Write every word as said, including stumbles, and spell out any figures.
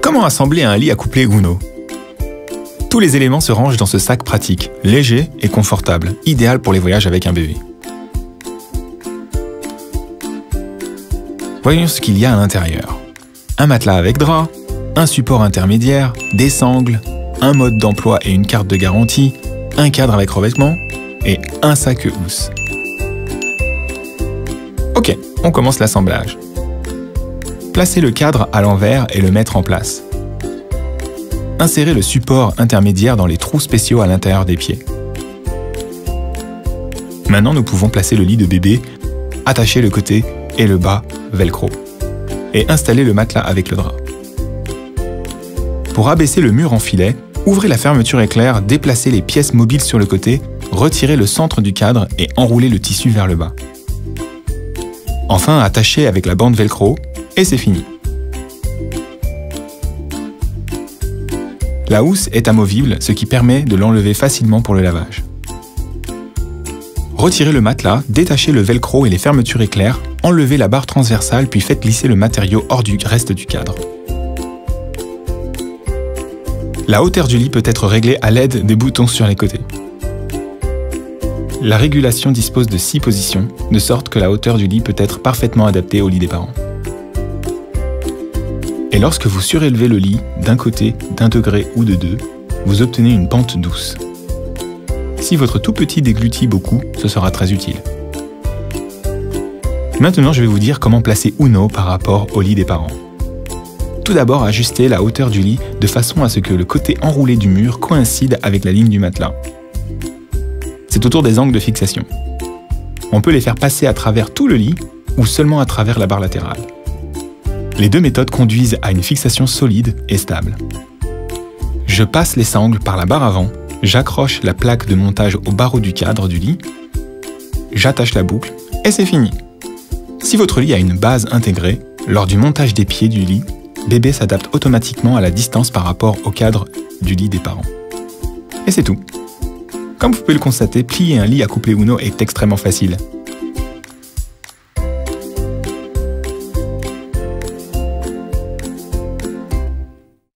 Comment assembler un lit accouplé Uno? Tous les éléments se rangent dans ce sac pratique, léger et confortable, idéal pour les voyages avec un bébé. Voyons ce qu'il y a à l'intérieur. Un matelas avec drap, un support intermédiaire, des sangles, un mode d'emploi et une carte de garantie, un cadre avec revêtement et un sac housse. Ok, on commence l'assemblage. Placez le cadre à l'envers et le mettre en place. Insérez le support intermédiaire dans les trous spéciaux à l'intérieur des pieds. Maintenant, nous pouvons placer le lit de bébé, attacher le côté et le bas velcro et installer le matelas avec le drap. Pour abaisser le mur en filet, ouvrez la fermeture éclair, déplacez les pièces mobiles sur le côté, retirez le centre du cadre et enroulez le tissu vers le bas. Enfin, attachez avec la bande velcro et c'est fini. La housse est amovible, ce qui permet de l'enlever facilement pour le lavage. Retirez le matelas, détachez le velcro et les fermetures éclair, enlevez la barre transversale puis faites glisser le matériau hors du reste du cadre. La hauteur du lit peut être réglée à l'aide des boutons sur les côtés. La régulation dispose de six positions, de sorte que la hauteur du lit peut être parfaitement adaptée au lit des parents. Et lorsque vous surélevez le lit d'un côté, d'un degré ou de deux, vous obtenez une pente douce. Si votre tout petit déglutit beaucoup, ce sera très utile. Maintenant, je vais vous dire comment placer Uno par rapport au lit des parents. Tout d'abord, ajustez la hauteur du lit de façon à ce que le côté enroulé du mur coïncide avec la ligne du matelas. C'est autour des angles de fixation. On peut les faire passer à travers tout le lit ou seulement à travers la barre latérale. Les deux méthodes conduisent à une fixation solide et stable. Je passe les sangles par la barre avant, j'accroche la plaque de montage au barreau du cadre du lit, j'attache la boucle et c'est fini. Si votre lit a une base intégrée, lors du montage des pieds du lit, bébé s'adapte automatiquement à la distance par rapport au cadre du lit des parents. Et c'est tout. Comme vous pouvez le constater, plier un lit accouplé Uno est extrêmement facile.